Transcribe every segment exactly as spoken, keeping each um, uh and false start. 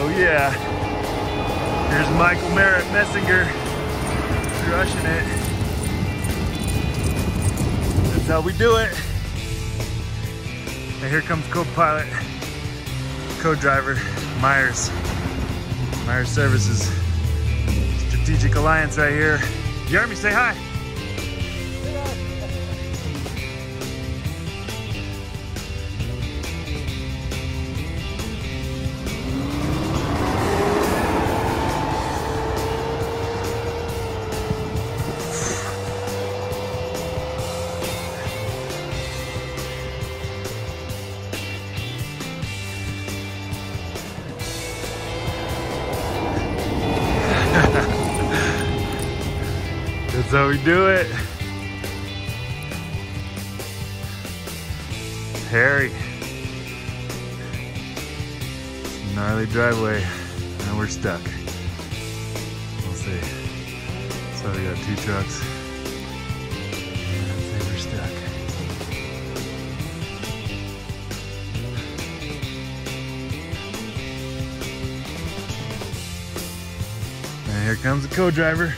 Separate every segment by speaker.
Speaker 1: yeah. Here's Michael Merritt Messinger crushing it. That's how we do it. And here comes co-pilot, co-driver, Meyers. Meyers Services. Strategic alliance right here. Jeramy, say hi. That's how we do it. Harry. Gnarly driveway. Now we're stuck. We'll see. So we got two trucks. And I'd say we're stuck. And here comes the co-driver.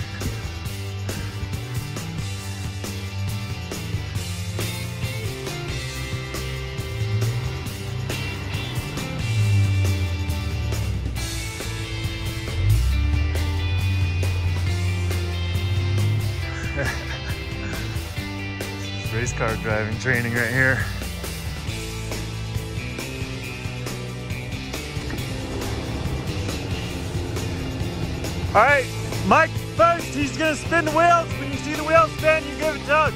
Speaker 1: Race car driving training right here. All right, Mike first, he's gonna spin the wheels. When you see the wheels spin, you give it a tug.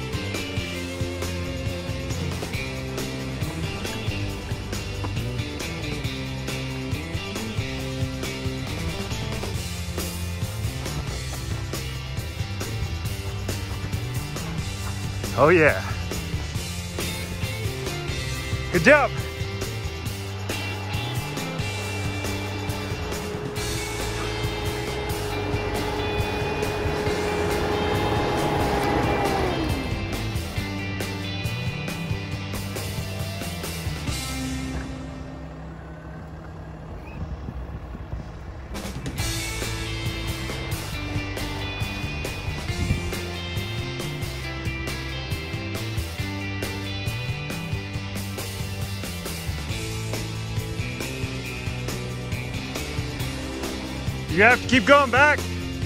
Speaker 1: Oh yeah. Good job. You have to keep going back.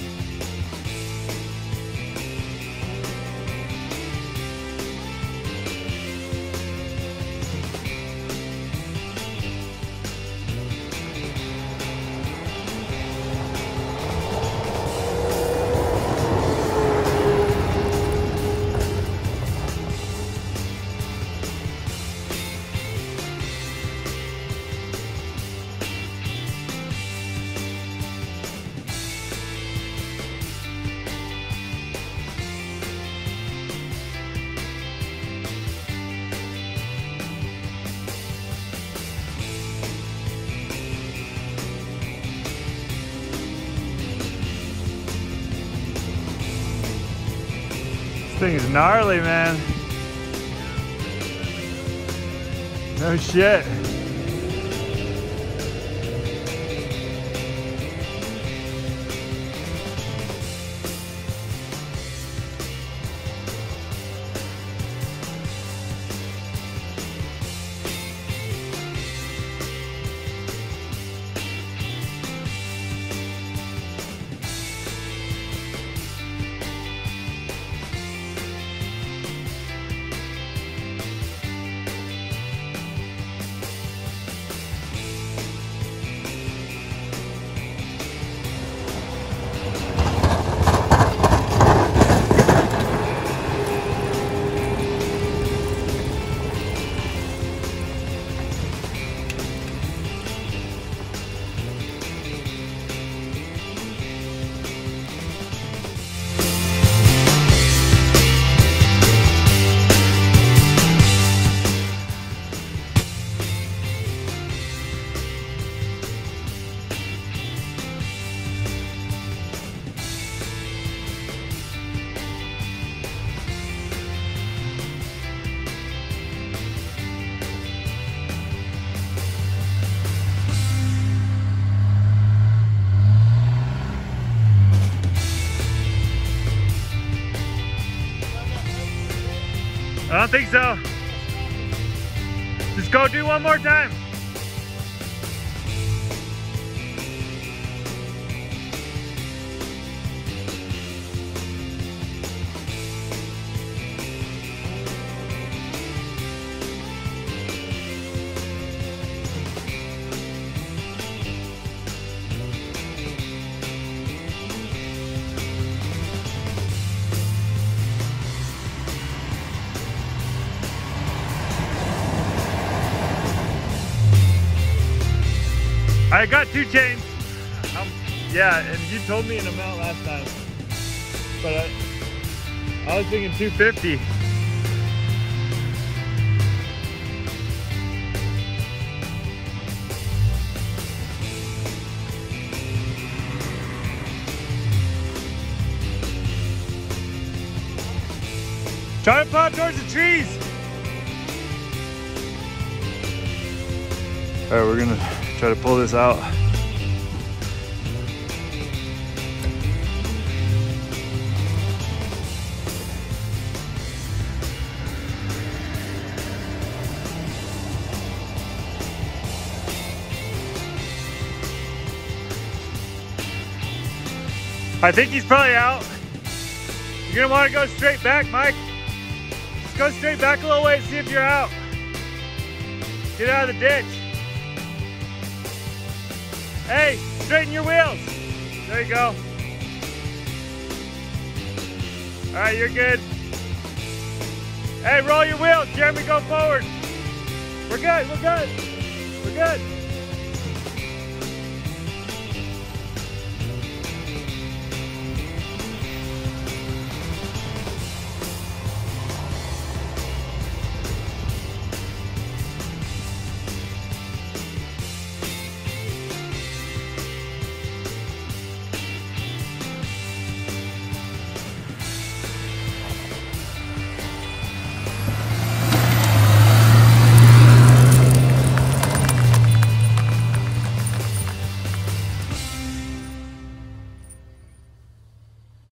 Speaker 1: This thing is gnarly, man. No shit. don't think so. Just go do one more time. I got two chains. Um, yeah, and you told me an amount last time, but I, I was thinking two fifty. Try to plow towards the trees. All right, we're gonna try to pull this out. I think he's probably out. You're gonna want to go straight back, Mike. Just go straight back a little way and see if you're out. Get out of the ditch. Hey, straighten your wheels. There you go. All right, you're good. Hey, roll your wheels. Jeremy, go forward. We're good, we're good. We're good.